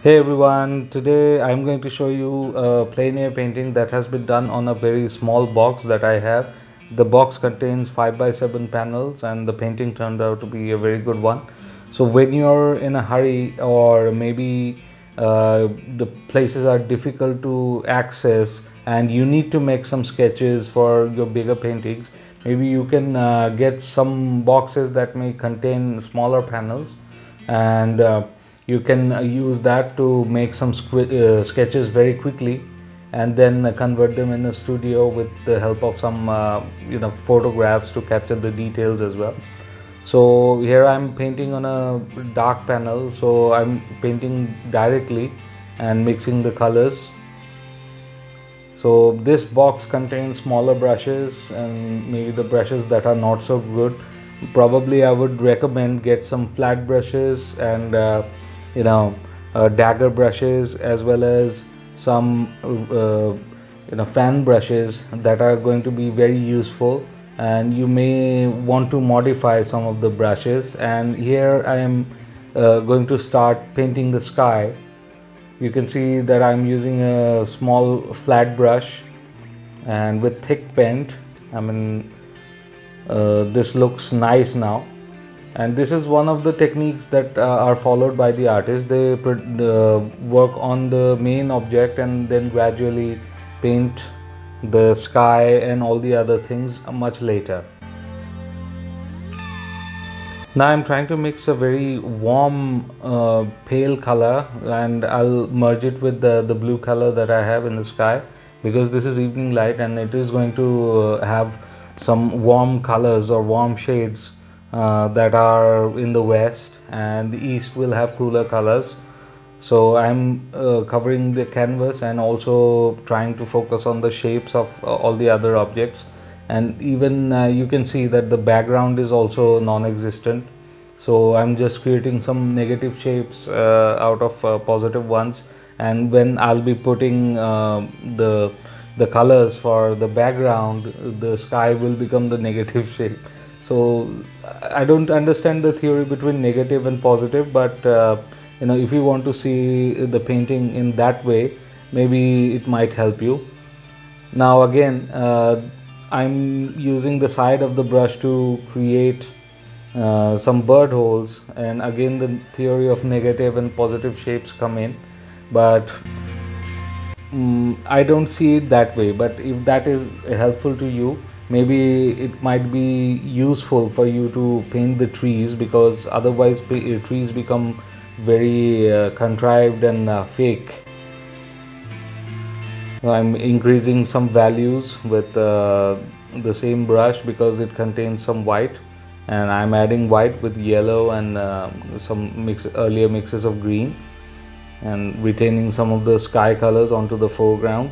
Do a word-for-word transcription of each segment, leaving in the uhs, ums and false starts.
Hey everyone, today I'm going to show you a plein air painting that has been done on a very small box that I have. The box contains five by seven panels and the painting turned out to be a very good one. So when you're in a hurry or maybe uh, the places are difficult to access and you need to make some sketches for your bigger paintings, maybe you can uh, get some boxes that may contain smaller panels and uh, you can uh, use that to make some uh, sketches very quickly and then uh, convert them in a studio with the help of some uh, you know photographs to capture the details as well. So here I'm painting on a dark panel, so I'm painting directly and mixing the colors. So this box contains smaller brushes and maybe the brushes that are not so good. Probably I would recommend get some flat brushes and uh, you know uh, dagger brushes, as well as some uh, you know fan brushes that are going to be very useful, and you may want to modify some of the brushes. And here I am uh, going to start painting the sky. You can see that I'm using a small flat brush and with thick paint. I mean uh, this looks nice now, and this is one of the techniques that uh, are followed by the artists. They uh, work on the main object and then gradually paint the sky and all the other things much later. Now I'm trying to mix a very warm uh, pale color, and I'll merge it with the, the blue color that I have in the sky, because this is evening light and it is going to uh, have some warm colors or warm shades uh, that are in the west, and the east will have cooler colors. So I'm uh, covering the canvas and also trying to focus on the shapes of uh, all the other objects. And even uh, you can see that the background is also non-existent, so I'm just creating some negative shapes uh, out of uh, positive ones, and when I'll be putting uh, the the colors for the background, the sky will become the negative shape. So I don't understand the theory between negative and positive, but uh, you know if you want to see the painting in that way, maybe it might help you. Now again uh, I'm using the side of the brush to create uh, some bird holes, and again the theory of negative and positive shapes come in, but um, I don't see it that way. But if that is helpful to you, maybe it might be useful for you to paint the trees, because otherwise trees become very uh, contrived and uh, fake. I'm increasing some values with uh, the same brush because it contains some white, and I'm adding white with yellow and uh, some mix earlier mixes of green, and retaining some of the sky colors onto the foreground.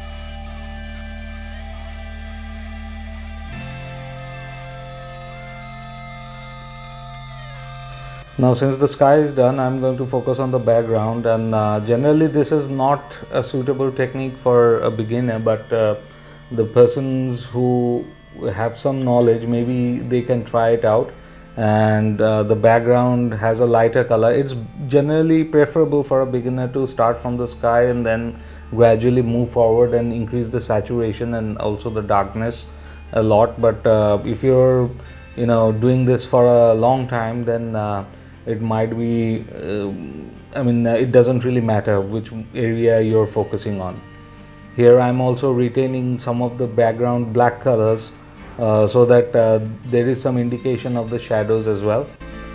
Now since the sky is done, I'm going to focus on the background, and uh, generally this is not a suitable technique for a beginner, but uh, the persons who have some knowledge, maybe they can try it out. And uh, the background has a lighter color. It's generally preferable for a beginner to start from the sky and then gradually move forward and increase the saturation and also the darkness a lot. But uh, if you're you know doing this for a long time, then uh, it might be uh, I mean uh, it doesn't really matter which area you're focusing on. Here I'm also retaining some of the background black colors uh, so that uh, there is some indication of the shadows as well.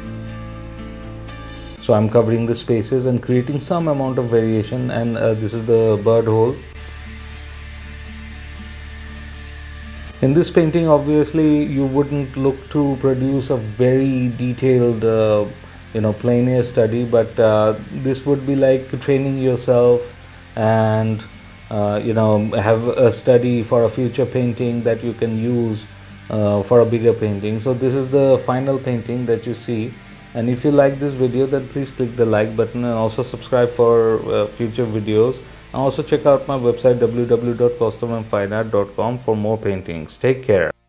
So I'm covering the spaces and creating some amount of variation, and uh, this is the bird hole. In this painting, obviously you wouldn't look to produce a very detailed uh, you know plein air study, but uh, this would be like training yourself and uh, you know have a study for a future painting that you can use uh, for a bigger painting. So this is the final painting that you see, and if you like this video, then please click the like button and also subscribe for uh, future videos. And also check out my website w w w dot costume and fine art dot com for more paintings. Take care.